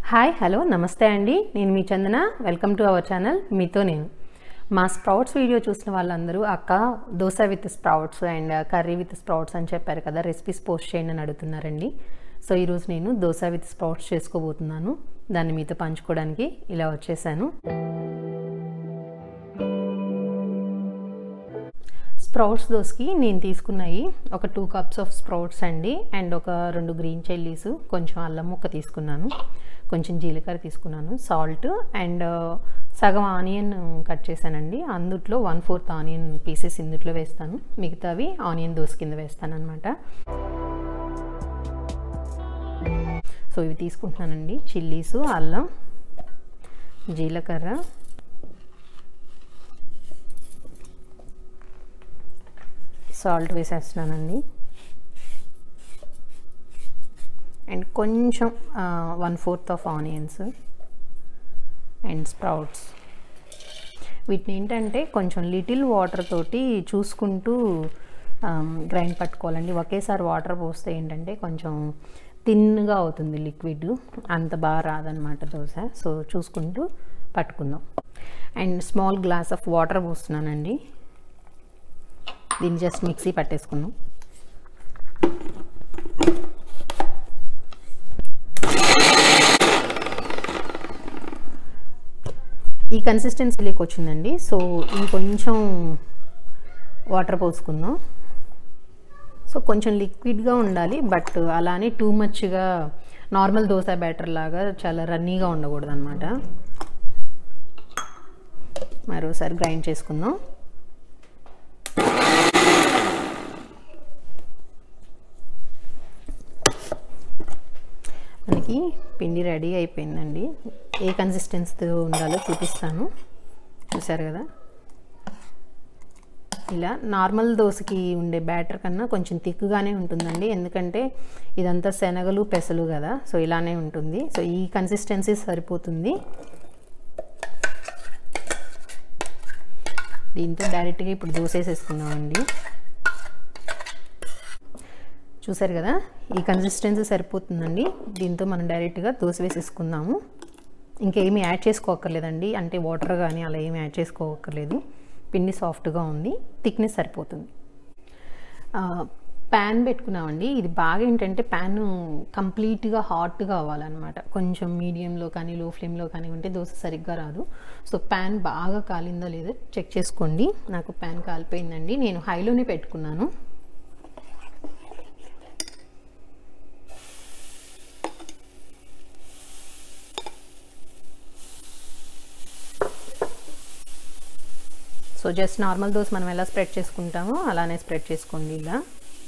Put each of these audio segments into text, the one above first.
Hi hello నమస్తే అండి, నేను మీ Chandana. Welcome to our channel మీతో నేను. మా స్ప్రౌట్స్ వీడియో చూసిన వాళ్ళందరూ అక్క dosa with sprouts and curry with sprouts అని చెప్పారు కదా, రెసిపీస్ పోస్ట్ చేయండి అని అడుగుతున్నారండి. సో ఈరోజు నేను దోస విత్ స్ప్రౌట్స్ చేసుకోబోతున్నాను. దాన్ని మీతో పంచుకోవడానికి ఇలా వచ్చేసాను. స్ప్రౌట్స్ దోసకి నేను తీసుకున్నాయి ఒక 2 కప్స్ ఆఫ్ స్ప్రౌట్స్ అండి, అండ్ ఒక 2 గ్రీన్ చిల్లీస్, కొంచెం అల్లం ముక్క తీసుకున్నాను, కొంచెం జీలకర్ర తీసుకున్నాను, సాల్ట్ అండ్ సగం ఆనియన్ కట్ చేశానండి. అందుట్లో 1/4 ఆనియన్ పీసెస్ ఇందుట్లో వేస్తాను, మిగతావి ఆనియన్ దోస కింద వేస్తాను అనమాట. సో ఇవి తీసుకుంటున్నానండి, చిల్లీసు, అల్లం, జీలకర్ర, సాల్ట్ వేసేస్తున్నానండి, అండ్ కొంచెం 1/4 ఆఫ్ ఆనియన్స్ అండ్ స్ప్రౌట్స్. వీటిని ఏంటంటే కొంచెం లిటిల్ వాటర్ తోటి చూసుకుంటూ గ్రైండ్ పట్టుకోవాలండి. ఒకేసారి వాటర్ పోస్తే ఏంటంటే కొంచెం థిన్గా అవుతుంది లిక్విడ్, అంత బాగా రాదనమాట దోశ. సో చూసుకుంటూ పట్టుకుందాం. And small glass of water పోస్తున్నానండి. దీన్ని జస్ట్ మిక్సీ పట్టేసుకున్నాం. ఈ కన్సిస్టెన్సీలోకి వచ్చిందండి. సో ఇంకొంచెం వాటర్ పోసుకుందాం. సో కొంచెం లిక్విడ్గా ఉండాలి, బట్ అలానే టూ మచ్గా నార్మల్ దోశ బ్యాటర్ లాగా చాలా రన్నీగా ఉండకూడదు అనమాట. మరోసారి గ్రైండ్ చేసుకుందాం. మనకి పిండి రెడీ అయిపోయిందండి. ఏ కన్సిస్టెన్సీతో ఉండాలో చూపిస్తాను. చూసారు కదా, ఇలా నార్మల్ దోశకి ఉండే బ్యాటర్ కన్నా కొంచెం థిక్గానే ఉంటుందండి, ఎందుకంటే ఇదంతా శనగలు పెసలు కదా. సో ఇలానే ఉంటుంది. సో ఈ కన్సిస్టెన్సీ సరిపోతుంది. దీంతో డైరెక్ట్గా ఇప్పుడు దోశ వేసేసుకుందామండి. చూసారు కదా, ఈ కన్సిస్టెన్సీ సరిపోతుందండి. దీంతో మనం డైరెక్ట్గా దోశ వేసేసుకుందాము. ఇంకేమీ యాడ్ చేసుకోక్కర్లేదండి, అంటే వాటర్ కానీ అలా ఏమి యాడ్ చేసుకోక్కర్లేదు. పిండి సాఫ్ట్గా ఉంది, థిక్నెస్ సరిపోతుంది. ప్యాన్ పెట్టుకున్నామండి. ఇది బాగా ఏంటంటే ప్యాన్ కంప్లీట్గా హాట్గా అవ్వాలన్నమాట. కొంచెం మీడియంలో కానీ లో ఫ్లేమ్లో కానీ ఉంటే దోశ సరిగ్గా రాదు. సో ప్యాన్ బాగా కాలిందో లేదో చెక్ చేసుకోండి. నాకు ప్యాన్ కాలిపోయిందండి. నేను హైలోనే పెట్టుకున్నాను. సో జస్ట్ నార్మల్ దోశ మనం ఎలా స్ప్రెడ్ చేసుకుంటామో అలానే స్ప్రెడ్ చేసుకోండి ఇలా.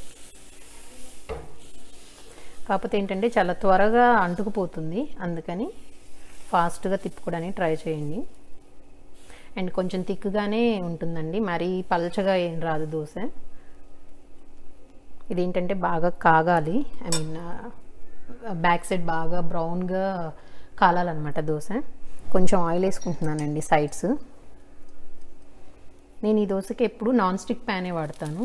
కాకపోతే ఏంటంటే చాలా త్వరగా అంటుకుపోతుంది, అందుకని ఫాస్ట్గా తిప్పుకోవడానికి ట్రై చేయండి. అండ్ కొంచెం థిక్గానే ఉంటుందండి, మరీ పల్చగా ఏం రాదు దోశ. ఇదేంటంటే బాగా కాగాలి, ఐ మీన్ బ్యాక్ సైడ్ బాగా బ్రౌన్గా కాలాలన్నమాట దోశ. కొంచెం ఆయిల్ వేసుకుంటున్నానండి సైడ్స్. నేను ఈ దోశకి ఎప్పుడు నాన్ స్టిక్ ప్యానే వాడతాను.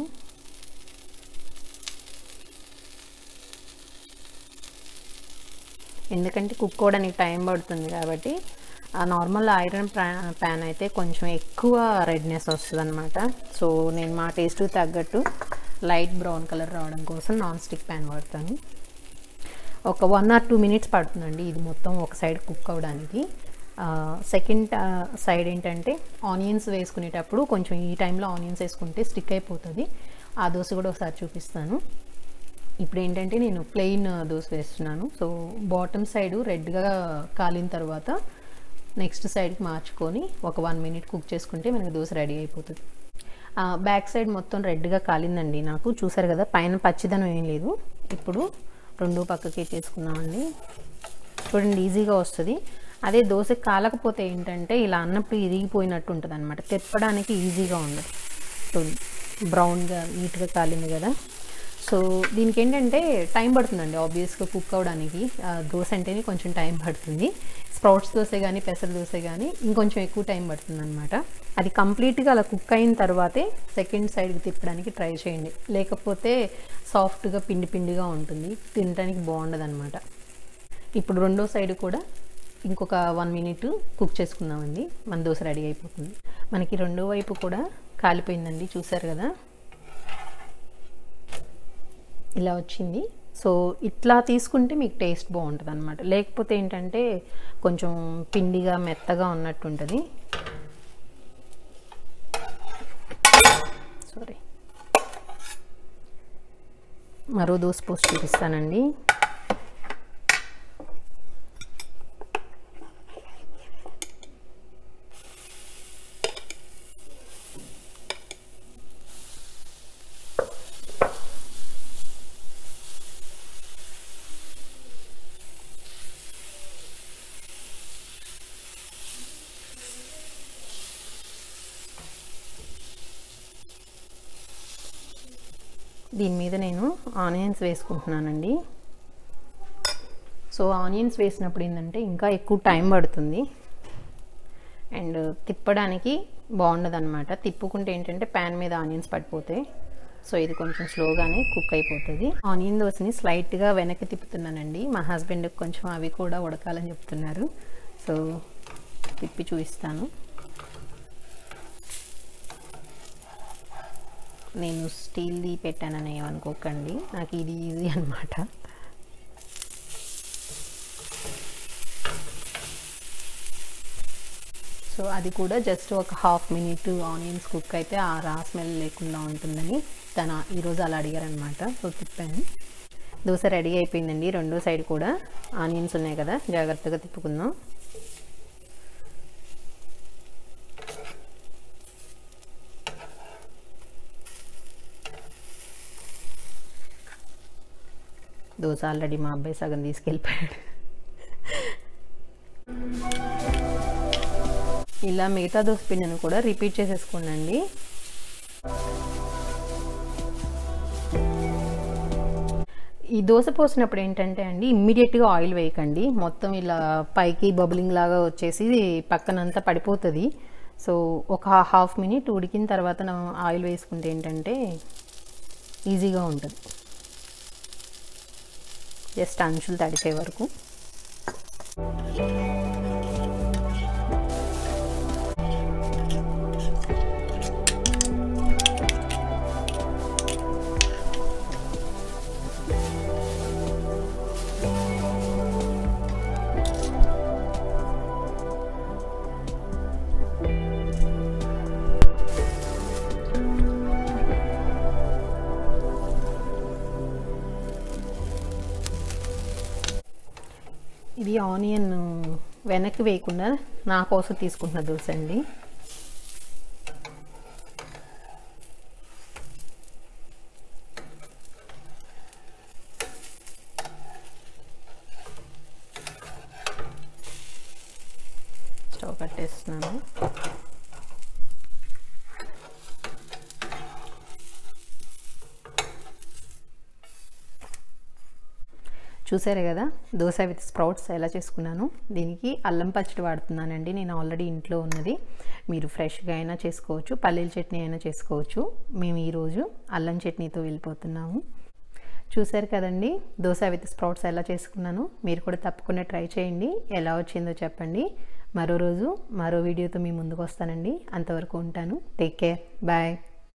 ఎందుకంటే కుక్ అవ్వడానికి టైం పడుతుంది కాబట్టి. ఆ నార్మల్ ఐరన్ ప్యాన్ అయితే కొంచెం ఎక్కువ రెడ్నెస్ వస్తుంది అనమాట. సో నేను మా టేస్ట్కి తగ్గట్టు లైట్ బ్రౌన్ కలర్ రావడం కోసం నాన్ స్టిక్ ప్యాన్ వాడతాను. ఒక 1 or 2 మినిట్స్ పడుతుందండి ఇది మొత్తం ఒక సైడ్ కుక్ అవ్వడానికి. సెకండ్ సైడ్ ఏంటంటే ఆనియన్స్ వేసుకునేటప్పుడు కొంచెం ఈ టైంలో ఆనియన్స్ వేసుకుంటే స్టిక్ అయిపోతుంది. ఆ దోశ కూడా ఒకసారి చూపిస్తాను. ఇప్పుడు ఏంటంటే నేను ప్లెయిన్ దోశ వేస్తున్నాను. సో బాటమ్ సైడ్ రెడ్గా కాలిన తర్వాత నెక్స్ట్ సైడ్కి మార్చుకొని ఒక 1 మినిట్ కుక్ చేసుకుంటే మనకి దోశ రెడీ అయిపోతుంది. బ్యాక్ సైడ్ మొత్తం రెడ్గా కాలిందండి నాకు. చూసారు కదా, పైన పచ్చిదనం ఏం లేదు. ఇప్పుడు 2 పక్కకి చేసుకున్నామండి. చూడండి, ఈజీగా వస్తుంది. అదే దోశ కాలకపోతే ఏంటంటే ఇలా అన్నప్పుడు ఇరిగిపోయినట్టు ఉంటుంది అనమాట, తిప్పడానికి ఈజీగా ఉండదు. సో బ్రౌన్గా నీట్గా కాలింది కదా. సో దీనికి ఏంటంటే టైం పడుతుందండి ఆబ్వియస్గా కుక్ అవ్వడానికి. దోశ అంటేనే కొంచెం టైం పడుతుంది. స్ప్రౌట్స్ దోశ కానీ పెసర దోశ కానీ ఇంకొంచెం ఎక్కువ టైం పడుతుంది అనమాట. అది కంప్లీట్గా అలా కుక్ అయిన తర్వాతే సెకండ్ సైడ్కి తిప్పడానికి ట్రై చేయండి, లేకపోతే సాఫ్ట్గా పిండి పిండిగా ఉంటుంది, తినడానికి బాగుండదు అనమాట. ఇప్పుడు రెండో సైడ్ కూడా ఇంకొక 1 మినిట్ కుక్ చేసుకుందామండి. మన దోశ రెడీ అయిపోతుంది. మనకి రెండో వైపు కూడా కాలిపోయిందండి, చూసారు కదా ఇలా వచ్చింది. సో ఇట్లా తీసుకుంటే మీకు టేస్ట్ బాగుంటుంది అనమాట. లేకపోతే ఏంటంటే కొంచెం పిండిగా మెత్తగా ఉన్నట్టు ఉంటుంది. సారీ, మరో దోశ పోస్ట్ చూపిస్తానండి. దీని మీద నేను ఆనియన్స్ వేసుకుంటున్నానండి. సో ఆనియన్స్ వేసినప్పుడు ఏంటంటే ఇంకా ఎక్కువ టైం పడుతుంది అండ్ తిప్పడానికి బాగుండదు అనమాట. తిప్పుకుంటే ఏంటంటే ప్యాన్ మీద ఆనియన్స్ పడిపోతాయి. సో ఇది కొంచెం స్లోగానే కుక్ అయిపోతుంది. ఆనియన్ దోశని స్లైట్గా వెనక్కి తిప్పుతున్నానండి. మా హస్బెండ్కి కొంచెం అవి కూడా ఉడకాలని చెప్తున్నారు. సో తిప్పి చూపిస్తాను. నేను స్టీల్ది పెట్టానని ఏమనుకోకండి, నాకు ఇది ఈజీ అనమాట. సో అది కూడా జస్ట్ ఒక 1/2 మినిట్ ఆనియన్స్ కుక్ అయితే ఆ రా స్మెల్ లేకుండా ఉంటుందని తను ఈరోజు అలా అడిగారనమాట. సో తిప్పాను. దోశ రెడీ అయిపోయిందండి. రెండో సైడ్ కూడా ఆనియన్స్ ఉన్నాయి కదా, జాగ్రత్తగా తిప్పుకుందాం. దోశ ఆల్రెడీ మా అబ్బాయి సగం తీసుకెళ్ళిపోయాడు. ఇలా మిగతా దోశ పిండిని కూడా రిపీట్ చేసేసుకోండి. ఈ దోశ పోసినప్పుడు ఏంటంటే అండి, ఇమ్మీడియట్గా ఆయిల్ వేయకండి. మొత్తం ఇలా పైకి బబులింగ్ లాగా వచ్చేసి పక్కనంతా పడిపోతుంది. సో ఒక 1/2 మినిట్ ఉడికిన తర్వాత ఆయిల్ వేసుకుంటే ఏంటంటే ఈజీగా ఉంటుంది. జస్ట్ అంచులు తడిసే వరకు. ఇది ఆనియన్ వెనక్కి వేయకుండా నా కోసం తీసుకుంటున్న దోశ అండి. స్టవ్ కట్టేస్తున్నాను. చూసారు కదా దోశ విత్ స్ప్రౌట్స్ ఎలా చేసుకున్నాను. దీనికి అల్లం పచ్చడి వాడుతున్నానండి. నేను ఆల్రెడీ ఇంట్లో ఉన్నది. మీరు ఫ్రెష్గా అయినా చేసుకోవచ్చు, పల్లీల చట్నీ అయినా చేసుకోవచ్చు. మేము ఈరోజు అల్లం చట్నీతో వెళ్ళిపోతున్నాము. చూసారు కదండి దోశ విత్ స్ప్రౌట్స్ ఎలా చేసుకున్నాను. మీరు కూడా తప్పకుండా ట్రై చేయండి. ఎలా వచ్చిందో చెప్పండి. మరో రోజు మరో వీడియోతో మీ ముందుకు వస్తానండి. అంతవరకు ఉంటాను. Take care, bye.